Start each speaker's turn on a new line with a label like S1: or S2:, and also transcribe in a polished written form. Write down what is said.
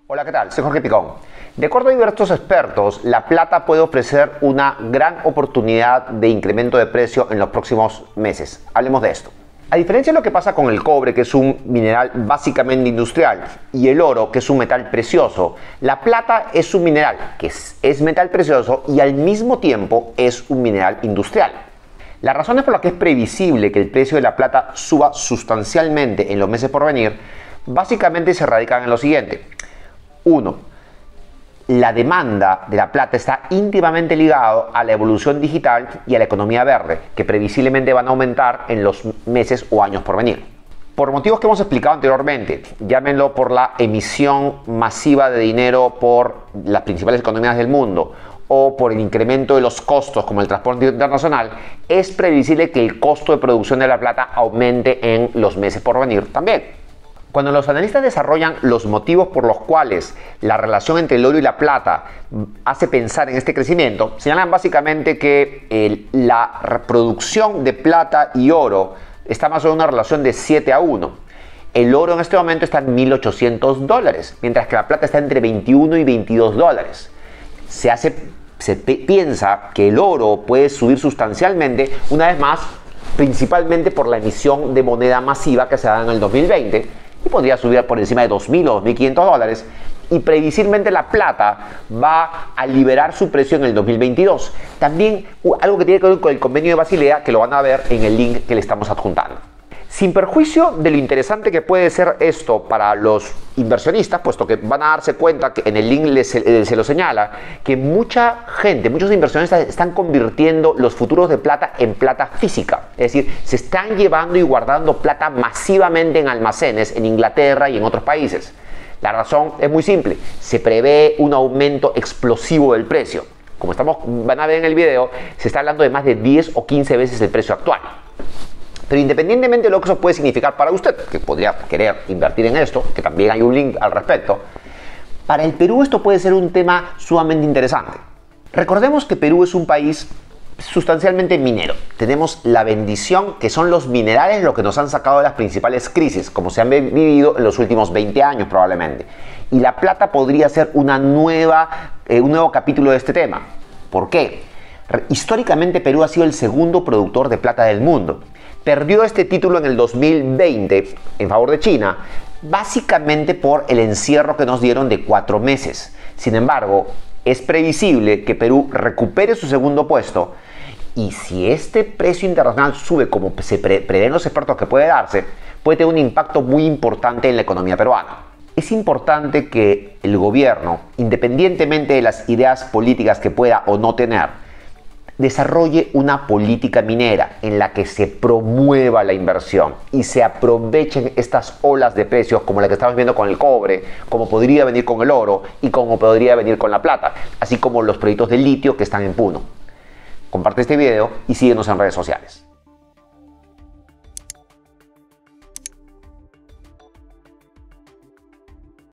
S1: Hola, ¿qué tal? Soy Jorge Picón. De acuerdo a diversos expertos, la plata puede ofrecer una gran oportunidad de incremento de precio en los próximos meses. Hablemos de esto. A diferencia de lo que pasa con el cobre, que es un mineral básicamente industrial, y el oro, que es un metal precioso, la plata es un mineral que es metal precioso y al mismo tiempo es un mineral industrial. Las razones por las que es previsible que el precio de la plata suba sustancialmente en los meses por venir, básicamente se radican en lo siguiente. 1. La demanda de la plata está íntimamente ligado a la evolución digital y a la economía verde, que previsiblemente van a aumentar en los meses o años por venir. Por motivos que hemos explicado anteriormente, llámenlo por la emisión masiva de dinero por las principales economías del mundo o por el incremento de los costos como el transporte internacional, es previsible que el costo de producción de la plata aumente en los meses por venir también. Cuando los analistas desarrollan los motivos por los cuales la relación entre el oro y la plata hace pensar en este crecimiento, señalan básicamente que la producción de plata y oro está más o menos en una relación de 7-1. El oro en este momento está en $1.800, mientras que la plata está entre 21 y 22 dólares. Se piensa que el oro puede subir sustancialmente, una vez más, principalmente por la emisión de moneda masiva que se da en el 2020, y podría subir por encima de 2.000 o 2.500 dólares, y previsiblemente la plata va a liberar su precio en el 2022. También algo que tiene que ver con el convenio de Basilea, que lo van a ver en el link que le estamos adjuntando. Sin perjuicio de lo interesante que puede ser esto para los inversionistas, puesto que van a darse cuenta que en el link se lo señala, que mucha gente, muchos inversionistas están convirtiendo los futuros de plata en plata física. Es decir, se están llevando y guardando plata masivamente en almacenes en Inglaterra y en otros países. La razón es muy simple, se prevé un aumento explosivo del precio. Como van a ver en el video, se está hablando de más de 10 o 15 veces el precio actual. Pero independientemente de lo que eso puede significar para usted, que podría querer invertir en esto, que también hay un link al respecto, para el Perú esto puede ser un tema sumamente interesante. Recordemos que Perú es un país sustancialmente minero. Tenemos la bendición que son los minerales lo que nos han sacado de las principales crisis, como se han vivido en los últimos 20 años probablemente. Y la plata podría ser un nuevo capítulo de este tema. ¿Por qué? Históricamente Perú ha sido el segundo productor de plata del mundo. Perdió este título en el 2020 en favor de China, básicamente por el encierro que nos dieron de 4 meses. Sin embargo, es previsible que Perú recupere su segundo puesto, y si este precio internacional sube como se prevén los expertos que puede darse, puede tener un impacto muy importante en la economía peruana. Es importante que el gobierno, independientemente de las ideas políticas que pueda o no tener, desarrolle una política minera en la que se promueva la inversión y se aprovechen estas olas de precios como la que estamos viendo con el cobre, como podría venir con el oro y como podría venir con la plata, así como los proyectos de litio que están en Puno. Comparte este video y síguenos en redes sociales.